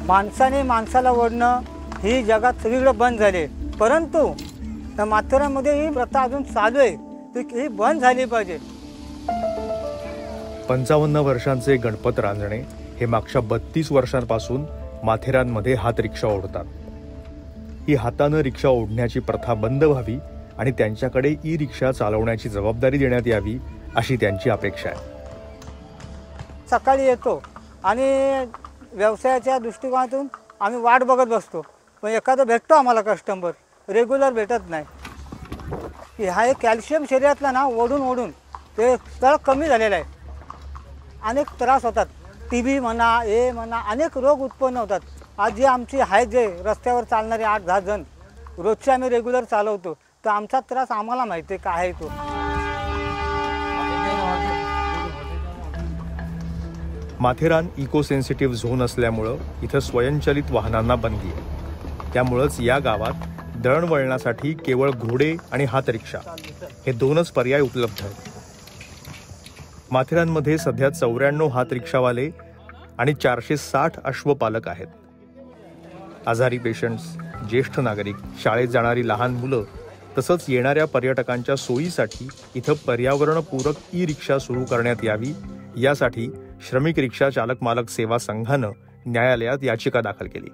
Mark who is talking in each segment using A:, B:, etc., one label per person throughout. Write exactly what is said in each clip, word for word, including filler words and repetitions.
A: माणसाने माणसाला ओढणं ही जगात सगळीकडे बंद झाली, परंतु त्या माथेरानमध्ये ही प्रथा अजून चालू आहे, ती ही बंद झाली पाहिजे।
B: पंचावन्न वर्षांचे गणपत रांजणे हे मागच्या बत्तीस वर्षांपासून माथेरानमध्ये हात रिक्षा ओढतात। ही हातानं रिक्षा ओढण्याची प्रथा बंद व्हावी आणि त्यांच्याकडे ई रिक्षा चालवण्याची जबाबदारी देण्यात यावी अशी त्यांची अपेक्षा आहे।
A: सकाळी येतो आणि व्यवसायाच्या दृष्टिकोनातून आम्ही वाट बघत बसतो, पण एखादा भेटतो आम्हाला कस्टमर, रेग्युलर भेटत नाही। की हा एक कॅल्शियम शरीरातला ना ओढून ओढून ते तळ कमी झालेला आहे, अनेक त्रास होतात, टी बी म्हणा, हे म्हणा, अनेक रोग उत्पन्न होतात। आज जे आमची आहेत जे रस्त्यावर चालणारे आठ दहा जण रोजचे आम्ही रेग्युलर चालवतो, तर आमचा त्रास आम्हाला माहिती आहे काय आहे तो।
B: माथेरान इको सेन्सिटिव्ह झोन असल्यामुळं इथं स्वयंचलित वाहनांना बंदी आहे, त्यामुळंच या गावात दळणवळणासाठी केवळ घोडे आणि हात रिक्षा हे दोनच पर्याय उपलब्ध आहेत। माथेरानमध्ये सध्या चौऱ्याण्णव हात रिक्षावाले आणि चारशे साठ अश्वपालक आहेत। आजारी पेशंट्स, ज्येष्ठ नागरिक, शाळेत जाणारी लहान मुलं तसंच येणाऱ्या पर्यटकांच्या सोयीसाठी इथं पर्यावरणपूरक ई रिक्षा सुरू करण्यात यावी यासाठी श्रमिक रिक्षा चालक मालक सेवा संघानं न्यायालयात याचिका दाखल केली।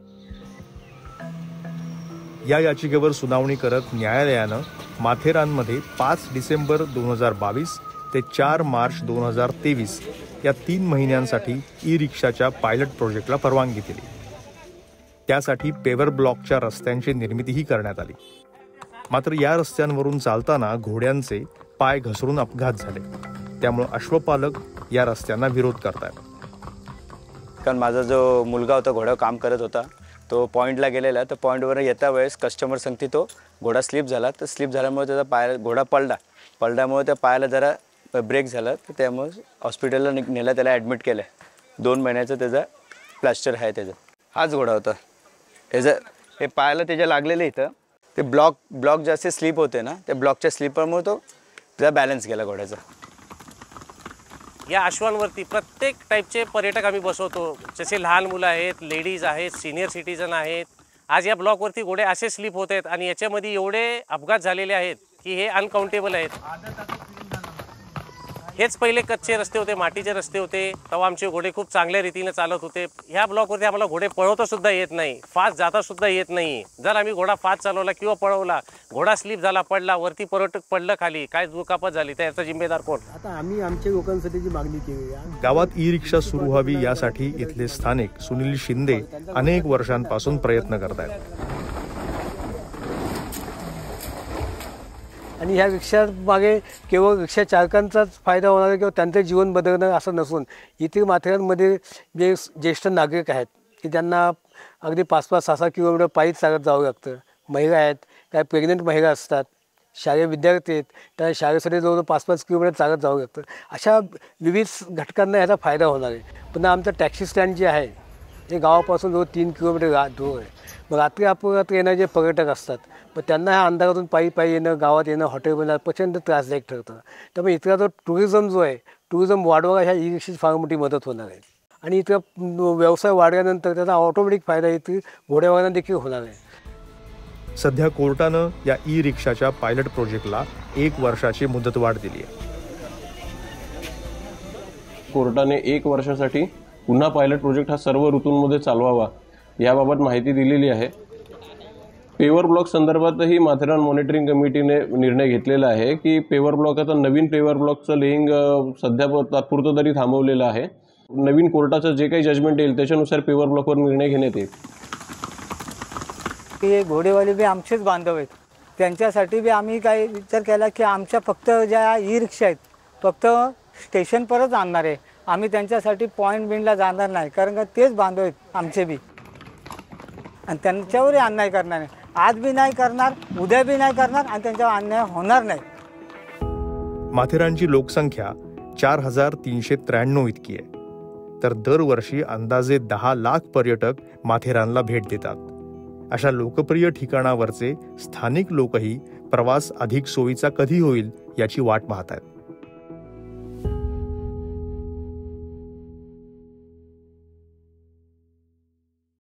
B: या याचिकेवर सुनावणी करत न्यायालयानं माथेरानमध्ये पाच डिसेंबर दोन हजार बावीस ते चार मार्च दोन हजार तेवीस या तीन महिन्यांसाठी ई रिक्षाच्या पायलट प्रोजेक्टला परवानगी दिली। त्यासाठी पेवर ब्लॉकच्या रस्त्यांची निर्मितीही करण्यात आली, मात्र या रस्त्यांवरून चालताना घोड्यांचे पाय घसरून अपघात झाले, त्यामुळे अश्वपालक या रस्त्यांना विरोध करतात।
C: कारण माझा जो मुलगा होता घोड्यावर काम करत होता, तो पॉईंटला गेलेला, तर पॉईंटवर येता वेळेस कस्टमर सांगते तो घोडा स्लिप झाला, तर स्लिप झाल्यामुळे त्याचा पाय घोडा पडला, पडल्यामुळे त्या पायाला जरा ब्रेक झाला, तर त्यामुळे हॉस्पिटलला नेला, त्याला ॲडमिट केलं। दोन महिन्याचं त्याचा प्लास्टर आहे त्याचा। हाच घोडा होता, त्याचं हे पायाला त्याच्या लागलेलं इथं ते ब्लॉक ब्लॉक जास्त स्लिप होते ना, त्या ब्लॉकच्या स्लिपरमुळे तो त्याचा बॅलन्स गेला घोड्याचा।
D: या अश्वांवरती प्रत्येक टाईपचे पर्यटक आम्ही बसवतो, जसे लहान मुलं आहेत, लेडीज आहेत, सिनियर सिटीजन आहेत। आज या ब्लॉकवरती घोडे असे स्लिप होत आहेत आणि याच्यामध्ये एवढे अपघात झालेले आहेत की हे अनकाउंटेबल आहेत। हेच पहिले कच्चे रस्ते होते, मातीचे रस्ते होते, तेव्हा आमचे घोडे खूप चांगल्या रीतीने चालत होते। ह्या ब्लॉकवरती आम्हाला घोडे पळवता सुद्धा येत नाही, फास्ट जाता सुद्धा येत नाही। जर आम्ही घोडा फास्ट चालवला किंवा पळवला, घोडा स्लिप झाला, पडला, वरती पर्यटक पडलं खाली, काय दुखापत झाली, तर याचा जिम्मेदार कोण?
E: आता आम्ही आमच्या लोकांसाठी जी मागणी केली,
B: गावात ई रिक्षा सुरू व्हावी यासाठी इथले स्थानिक सुनील शिंदे अनेक वर्षांपासून प्रयत्न करत आहेत।
E: आणि ह्या रिक्षा मागे केवळ रिक्षा चालकांचाच फायदा होणार आहे किंवा त्यांचं जीवन बदलणार असं नसून इथे माथेरानमध्ये जे ज्येष्ठ नागरिक आहेत की त्यांना अगदी पाच पाच सहा सहा किलोमीटर पायी चालत जावं लागतं, महिला आहेत, काय प्रेग्नेंट महिला असतात, शालेय विद्यार्थी आहेत, त्या शाळेसाठी जवळ पाच पाच किलोमीटर चालत जावं लागतं, अशा विविध घटकांना ह्याचा फायदा होणार आहे। पुन्हा आमचं टॅक्सी स्टँड जे आहे हे गावापासून जवळ तीन किलोमीटर दूर आहे। मग रात्री अपघात येणारे जे पर्यटक असतात, मग त्यांना ह्या अंधारातून पायी पायी येणं, गावात येणं, हॉटेलमध्ये प्रचंड त्रासदायक ठरतं। त्यामुळे इथला जो टुरिझम जो आहे, टुरिझम वाढवायला ह्या ई रिक्षाची फार मोठी मदत होणार आहे। आणि इथं व्यवसाय वाढल्यानंतर त्याचा ऑटोमॅटिक फायदा इथे घोड्यावाल्यांना देखील होणार आहे।
B: सध्या कोर्टानं या ई रिक्षाच्या पायलट प्रोजेक्टला एक वर्षाची मुदतवाढ दिली आहे।
F: कोर्टाने एक वर्षासाठी पुन्हा पायलट प्रोजेक्ट हा सर्व ऋतूंमध्ये चालवावा याबाबत माहिती दिलेली आहे। पेवर ब्लॉक संदर्भातही माथेरान मॉनिटरिंग कमिटीने निर्णय घेतलेला आहे की पेवर ब्लॉक आता नवीन पेवर ब्लॉकचं लेईंग सध्या तात्पुरतं तरी थांबवलेलं आहे। नवीन कोर्टाचं जे काही जजमेंट येईल त्याच्यानुसार पेवर ब्लॉकवर निर्णय घेण्यात येईल।
A: हे घोडेवाले बी आमचेच बांधव आहेत, त्यांच्यासाठी बी आम्ही काय विचार केला की आमच्या फक्त ज्या ई रिक्षा आहेत फक्त स्टेशनपर्यंत आणणार आहे, आम्ही त्यांच्यासाठी पॉईंट बिंडला जाणार नाही, कारण का तेच बांधव आहेत आमचे बी आणि त्यांच्यावरही अन्याय करणार नाही। आज बी नाही करणार, उद्या बी नाही करणार आणि त्यांच्यावर अन्याय होणार नाही।
B: माथेरानची लोकसंख्या चार हजार तीनशे त्र्याण्णव इतकी आहे, तर दरवर्षी अंदाजे दहा लाख पर्यटक माथेरानला भेट देतात। अशा लोकप्रिय ठिकाणावरचे स्थानिक लोकही प्रवास अधिक सोयीचा कधी होईल याची वाट पाहत आहेत।